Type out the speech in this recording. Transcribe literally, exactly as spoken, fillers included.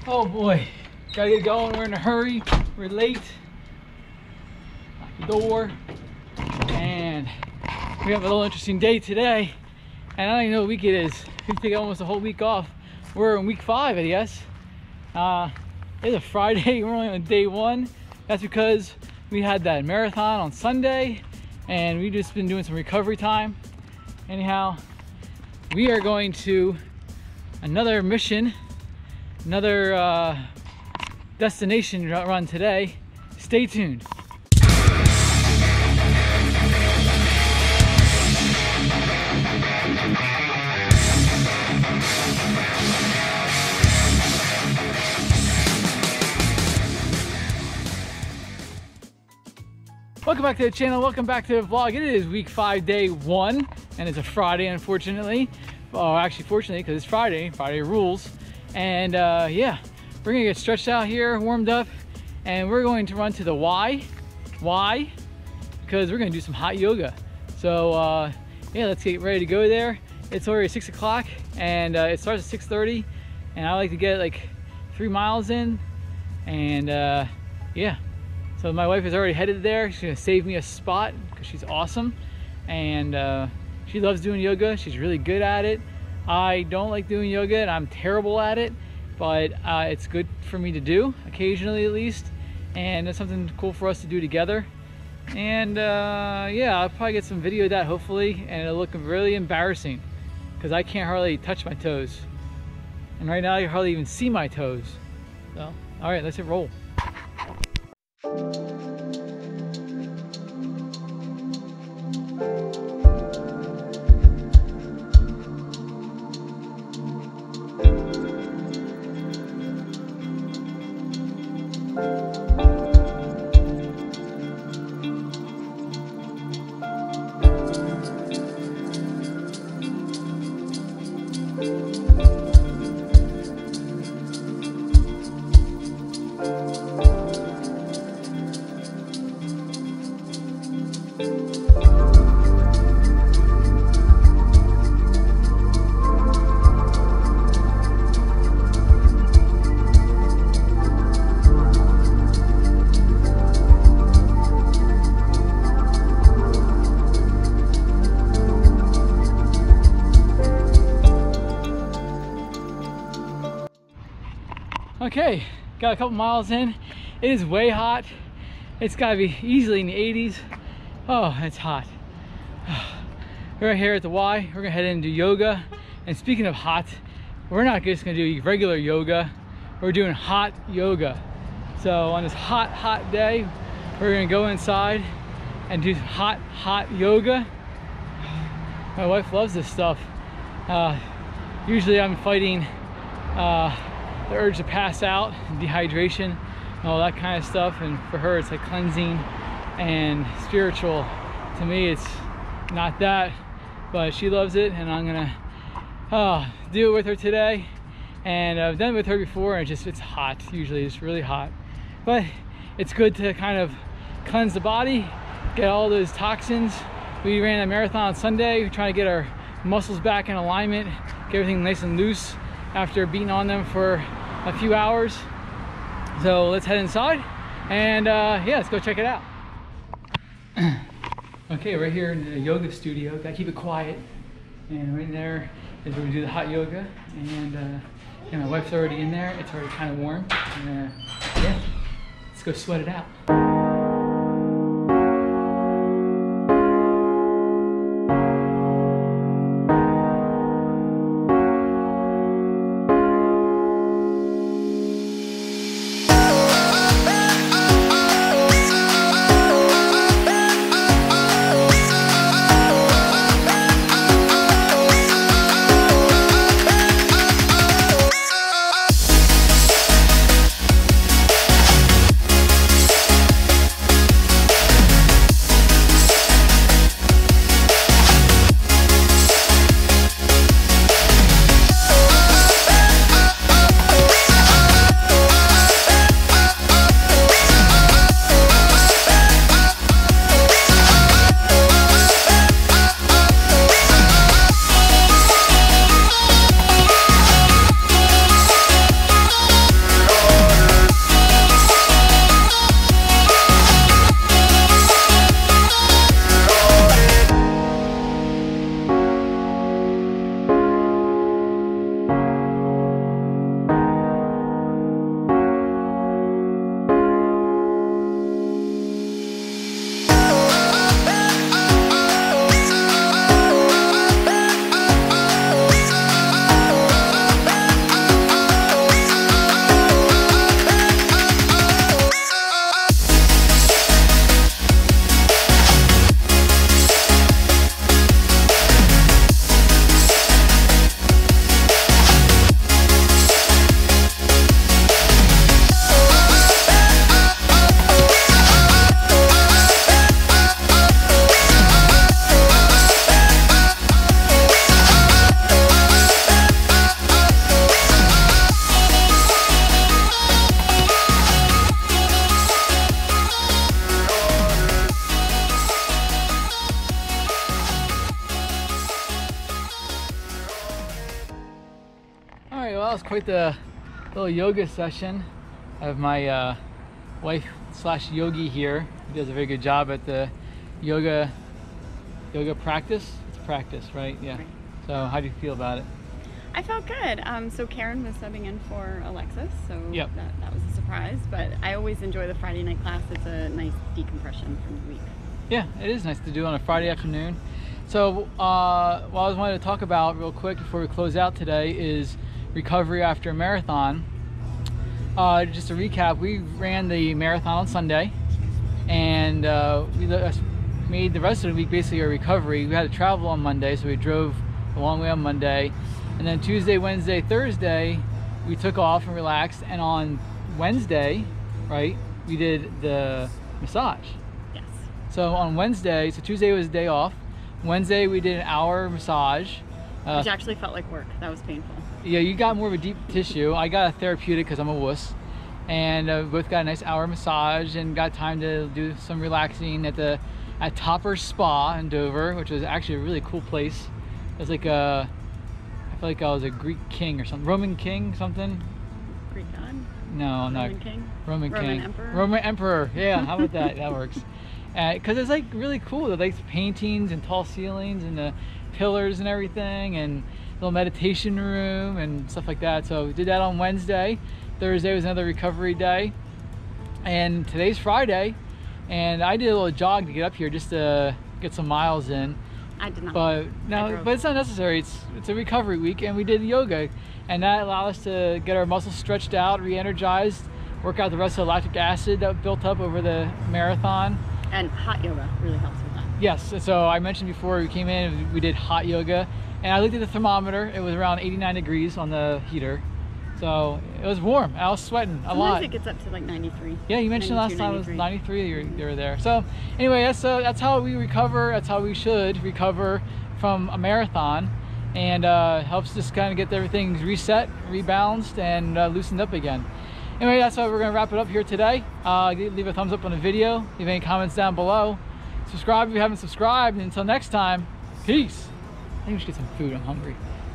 Oh boy, gotta get going. We're in a hurry. We're late. Lock the door. And we have a little interesting day today. And I don't even know what week it is. We take almost a whole week off. We're in week five, I guess. Uh, it's a Friday. We're only on day one. That's because we had that marathon on Sunday, and we've just been doing some recovery time. Anyhow, we are going to another mission. Another uh, destination run today. Stay tuned. Welcome back to the channel. Welcome back to the vlog. It is week five, day one, and it's a Friday, unfortunately. Oh, actually, fortunately, because it's Friday. Friday rules. And uh, yeah, we're gonna get stretched out here, warmed up, and we're going to run to the Y. Why? Because we're gonna do some hot yoga. So uh, yeah, let's get ready to go there. It's already six o'clock, and uh, it starts at six thirty, and I like to get like three miles in, and uh, yeah. So my wife is already headed there. She's gonna save me a spot because she's awesome, and uh, she loves doing yoga. She's really good at it. I don't like doing yoga and I'm terrible at it, but uh, it's good for me to do, occasionally at least, and it's something cool for us to do together. And uh, yeah, I'll probably get some video of that hopefully, and it'll look really embarrassing because I can't hardly touch my toes. And right now you hardly even see my toes. So, all right, let's hit roll. Okay, got a couple miles in. It is way hot. It's gotta be easily in the eighties. Oh, it's hot. We're here at the Y. We're gonna head in and do yoga. And speaking of hot, we're not just gonna do regular yoga. We're doing hot yoga. So on this hot, hot day, we're gonna go inside and do hot, hot yoga. My wife loves this stuff. Uh, usually I'm fighting uh, the urge to pass out, dehydration, and all that kind of stuff, and for her it's like cleansing and spiritual. To me it's not that, but she loves it, and I'm gonna uh, do it with her today. And I've done it with her before, and it just it's hot. Usually it's really hot, but it's good to kind of cleanse the body, get all those toxins. We ran a marathon on Sunday. We're trying to get our muscles back in alignment, get everything nice and loose after beating on them for a few hours. So let's head inside and uh, yeah, let's go check it out. Okay, right here in the yoga studio, gotta keep it quiet. And right there is where we do the hot yoga. And, uh, and my wife's already in there. It's already kind of warm. And, uh, yeah, let's go sweat it out. was quite the little yoga session. I have my uh, wife slash yogi here. He does a very good job at the yoga yoga practice. It's practice, right? Yeah. Right. So how do you feel about it? I felt good. Um, so Karen was subbing in for Alexis, so Yep. that, that was a surprise. But I always enjoy the Friday night class. It's a nice decompression from the week. Yeah, it is nice to do on a Friday afternoon. So uh, what I was wanting to talk about real quick before we close out today is recovery after a marathon. Uh, just to recap, we ran the marathon on Sunday, and uh, we made the rest of the week basically a recovery. We had to travel on Monday, so we drove a long way on Monday. And then Tuesday, Wednesday, Thursday, we took off and relaxed. And on Wednesday, right, we did the massage. Yes. So on Wednesday, so Tuesday was a day off. Wednesday, we did an hour massage. Uh, Which actually felt like work. That was painful. yeah, you got more of a deep tissue. I got a therapeutic because I'm a wuss. And uh, we both got a nice hour massage and got time to do some relaxing at the at Topper Spa in Dover, which was actually a really cool place. It was like a, I feel like I was a Greek king or something, Roman king something. Greek god? No, Roman not king? Roman, Roman king. emperor? Roman emperor. Yeah, how about that? That works. Because uh, it's like really cool. The like paintings and tall ceilings and the pillars and everything, and little meditation room and stuff like that. So we did that on Wednesday. Thursday was another recovery day, and today's Friday. And I did a little jog to get up here just to get some miles in. I did not. But no, but it's not necessary. It's it's a recovery week, and we did yoga, and that allowed us to get our muscles stretched out, re-energized, work out the rest of the lactic acid that built up over the marathon. And hot yoga really helps with that. Yes, so I mentioned before we came in, we did hot yoga, and I looked at the thermometer. It was around eighty-nine degrees on the heater, so it was warm. I was sweating a Sometimes lot. it gets up to like ninety-three. Yeah, you mentioned last time it was ninety-three. You were, you were there. So anyway, that's uh, that's how we recover. That's how we should recover from a marathon, and uh, helps just kind of get everything reset, rebalanced, and uh, loosened up again. Anyway, that's why we're going to wrap it up here today. Uh, leave a thumbs up on the video. Leave any comments down below. Subscribe if you haven't subscribed. And until next time, peace. I think we should get some food. I'm hungry.